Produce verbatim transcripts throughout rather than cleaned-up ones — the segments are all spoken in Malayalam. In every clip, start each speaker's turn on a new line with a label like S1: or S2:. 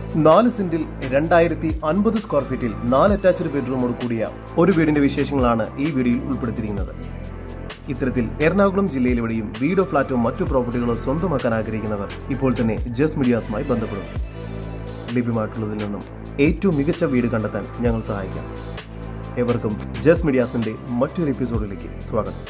S1: നാല് സെന്റിൽ രണ്ടായിരത്തി അൻപത് സ്ക്വയർ ഫീറ്റിൽ നാല് അറ്റാച്ച്ഡ് ബെഡ്റൂമോട് കൂടിയ ഒരു വീടിന്റെ വിശേഷങ്ങളാണ് ഈ വീഡിയോയിൽ ഉൾപ്പെടുത്തിയിരിക്കുന്നത്. ഇത്തരത്തിൽ എറണാകുളം ജില്ലയിലെവിടെയും വീടോ ഫ്ളാറ്റോ മറ്റു പ്രോപ്പർട്ടികളോ സ്വന്തമാക്കാൻ ആഗ്രഹിക്കുന്നവർ ഇപ്പോൾ തന്നെ ജസ് മീഡിയാസുമായി ബന്ധപ്പെടും. ലഭ്യമായിട്ടുള്ളതിൽ നിന്നും ഏറ്റവും മികച്ച വീട് കണ്ടെത്താൻ ഞങ്ങൾ സഹായിക്കാം. എവർക്കും ജസ് മീഡിയാസിന്റെ മറ്റൊരു എപ്പിസോഡിലേക്ക് സ്വാഗതം.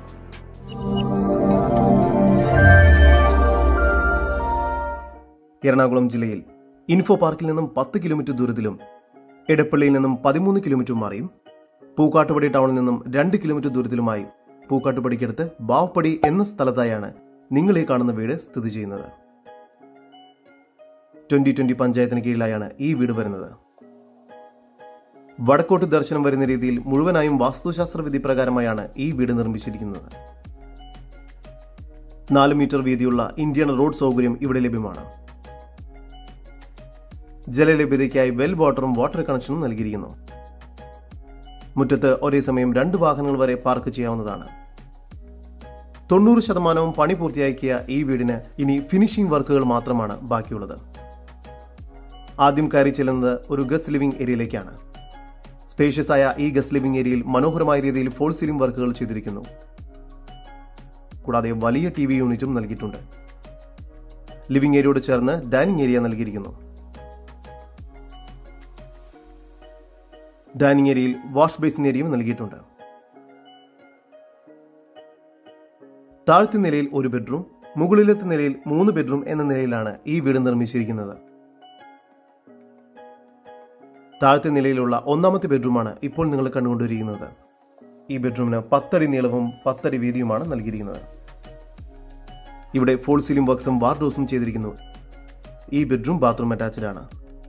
S1: എറണാകുളം ജില്ലയിൽ ഇൻഫോ പാർക്കിൽ നിന്നും പത്ത് കിലോമീറ്റർ ദൂരത്തിലും എടപ്പള്ളിയിൽ നിന്നും പതിമൂന്ന് കിലോമീറ്റർ മാറിയും പൂക്കാട്ടുപടി ടൗണിൽ നിന്നും രണ്ട് കിലോമീറ്റർ ദൂരത്തിലുമായി പൂക്കാട്ടുപടിക്കടുത്ത് ബാവപ്പടി എന്ന സ്ഥലത്തായാണ് നിങ്ങൾ ഈ കാണുന്ന വീട് സ്ഥിതി ചെയ്യുന്നത്. ട്വന്റി ട്വന്റി പഞ്ചായത്തിന് കീഴിലായാണ് ഈ വീട് വരുന്നത്. വടക്കോട്ട് ദർശനം വരുന്ന രീതിയിൽ മുഴുവനായും വാസ്തുശാസ്ത്ര വിധി പ്രകാരമായാണ് ഈ വീട് നിർമ്മിച്ചിരിക്കുന്നത്. നാല് മീറ്റർ വീതിയുള്ള ഇന്ത്യൻ റോഡ് സൗകര്യം ഇവിടെ ലഭ്യമാണ്. ജലലഭ്യതയ്ക്കായി വെൽ വാട്ടറും വാട്ടർ കണക്ഷനും നൽകിയിരിക്കുന്നു. മുറ്റത്ത് ഒരേ സമയം രണ്ട് വാഹനങ്ങൾ വരെ പാർക്ക് ചെയ്യാവുന്നതാണ്. തൊണ്ണൂറ് ശതമാനവും പണി പൂർത്തിയാക്കിയ ഈ വീടിന് ഇനി ഫിനിഷിംഗ് വർക്കുകൾ മാത്രമാണ് ബാക്കിയുള്ളത്. ആദ്യം കയറി ചെല്ലുന്നത് ഒരു ഗസ്റ്റ് ലിവിംഗ് ഏരിയയിലേക്കാണ്. സ്പേഷ്യസ് ആയ ഈ ഗസ്റ്റ് ലിവിംഗ് ഏരിയയിൽ മനോഹരമായ രീതിയിൽ ഫോൾ സീലിംഗ് വർക്കുകൾ ചെയ്തിരിക്കുന്നു. കൂടാതെ വലിയ ടി വി യൂണിറ്റും നൽകിയിട്ടുണ്ട്. ലിവിംഗ് ഏരിയയോട് ചേർന്ന് ഡൈനിങ് ഏരിയ നൽകിയിരിക്കുന്നു. ഡൈനിങ് ഏരിയയിൽ വാഷ് ബേസിൻ ഏരിയയും നൽകിയിട്ടുണ്ട്. താഴത്തെ നിലയിൽ ഒരു ബെഡ്റൂം, മുകളിലത്തെ നിലയിൽ മൂന്ന് ബെഡ്റൂം എന്ന നിലയിലാണ് ഈ വീട് നിർമ്മിച്ചിരിക്കുന്നത്. താഴത്തെ നിലയിലുള്ള ഒന്നാമത്തെ ബെഡ്റൂമാണ് ഇപ്പോൾ നിങ്ങൾ കണ്ടുകൊണ്ടിരിക്കുന്നത്. ഈ ബെഡ്റൂമിന് പത്തടി നീളവും പത്തടി വീതിയുമാണ് നൽകിയിരിക്കുന്നത്. ഇവിടെ ഫോൾ സീലിംഗ് വർക്ക്സും വാർഡ്രോബ്സും ചെയ്തിരിക്കുന്നു. ഈ ബെഡ്റൂം ബാത്റൂം അറ്റാച്ച്ഡ് ആണ്.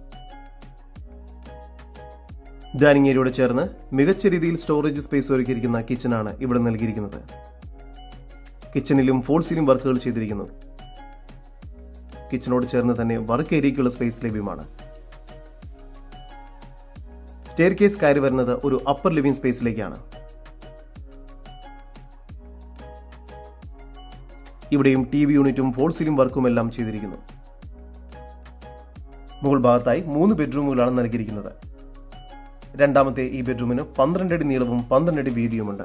S1: ഡൈനിങ് ഏരിയയോട് ചേർന്ന് മികച്ച രീതിയിൽ സ്റ്റോറേജ് സ്പേസ് ഒരുക്കിയിരിക്കുന്ന കിച്ചണാണ് ഇവിടെ നൽകിയിരിക്കുന്നത്. കിച്ചണിലും ഫോൾ സീലിംഗ് വർക്കുകൾ ചെയ്തിരിക്കുന്നു. കിച്ചണോട് ചേർന്ന് തന്നെ വർക്ക് ഏരിയയ്ക്കുള്ള സ്പേസ് ലഭ്യമാണ്. സ്റ്റെയർ കേസ് കയറി വരുന്നത് ഒരു അപ്പർ ലിവിംഗ് സ്പേസിലേക്കാണ്. ഇവിടെയും ടി വി യൂണിറ്റും ഫോൾ സീലിംഗ് വർക്കും എല്ലാം ചെയ്തിരിക്കുന്നു. മുകൾ ഭാഗത്തായി മൂന്ന് ബെഡ്റൂമുകളാണ് നൽകിയിരിക്കുന്നത്. രണ്ടാമത്തെ ഈ ബെഡ്റൂമിന് പന്ത്രണ്ട് അടി നീളവും പന്ത്രണ്ട് അടി വീതിയുമുണ്ട്.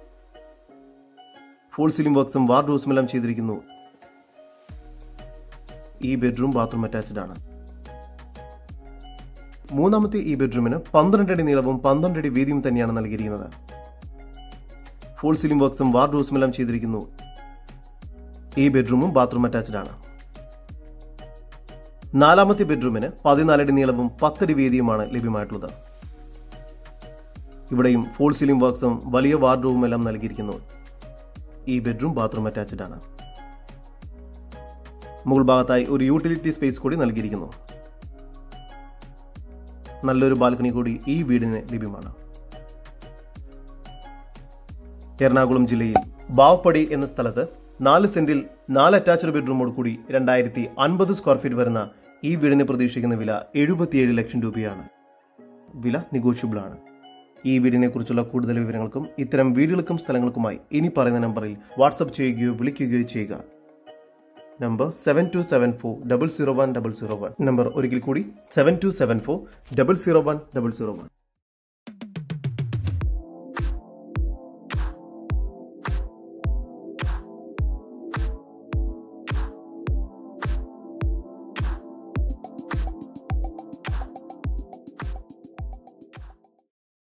S1: ഫോൾ സീലിംഗ് വർക്ക്സും വാർഡ്രോബ്സും എല്ലാം ചെയ്തിരിക്കുന്നു. ഈ ബെഡ്റൂം ബാത്റൂം അറ്റാച്ച്ഡ് ആണ്. മൂന്നാമത്തെ ഈ ബെഡ്റൂമിന് പന്ത്രണ്ട് അടി നീളവും പന്ത്രണ്ട് അടി വീതിയും തന്നെയാണ് നൽകിയിരിക്കുന്നത്. ഫോൾ സീലിംഗ് വർക്ക്സും വാർഡ്രോബ്സും എല്ലാം ചെയ്തിരിക്കുന്നു. ഈ ബെഡ്റൂമും ബാത്റൂം അറ്റാച്ച്ഡ് ആണ്. നാലാമത്തെ ബെഡ്റൂമിന് പതിനാലടി നീളവും പത്തടി വീതിയുമാണ് ലഭ്യമായിട്ടുള്ളത്. ഇവിടെയും ഫോൾ സീലിംഗ് വർക്ക്സും വലിയ വാർഡ്രോബും എല്ലാം നൽകിയിരിക്കുന്നു. ഈ ബെഡ്റൂം ബാത്റൂം അറ്റാച്ച്ഡ് ആണ്. മുകൾ ഭാഗത്തായി ഒരു യൂട്ടിലിറ്റി സ്പേസ് കൂടി നൽകിയിരിക്കുന്നു. നല്ലൊരു ബാൽക്കണി കൂടി ഈ വീടിന് ലഭ്യമാണ്. എറണാകുളം ജില്ലയിൽ ബാവപ്പടി എന്ന സ്ഥലത്ത് നാല് സെന്റിൽ നാല് അറ്റാച്ച്ഡ് ബെഡ്റൂമോട് കൂടി രണ്ടായിരത്തി അൻപത് സ്ക്വയർ ഫീറ്റ് വരുന്ന ഈ വീടിന് പ്രതീക്ഷിക്കുന്ന വില എഴുപത്തിയേഴ് ലക്ഷം രൂപയാണ്. വില നെഗോഷ്യബിൾ ആണ്. ഈ വീടിനെ കുറിച്ചുള്ള കൂടുതൽ വിവരങ്ങൾക്കും ഇത്തരം വീടുകൾക്കും സ്ഥലങ്ങൾക്കുമായി ഇനി പറയുന്ന നമ്പറിൽ വാട്സ്ആപ്പ് ചെയ്യുകയോ വിളിക്കുകയോ ചെയ്യുക. Number seven two seven four double zero one double zero one. Number ഒരിക്കൽ കൂടി seven two seven four double zero one double zero one.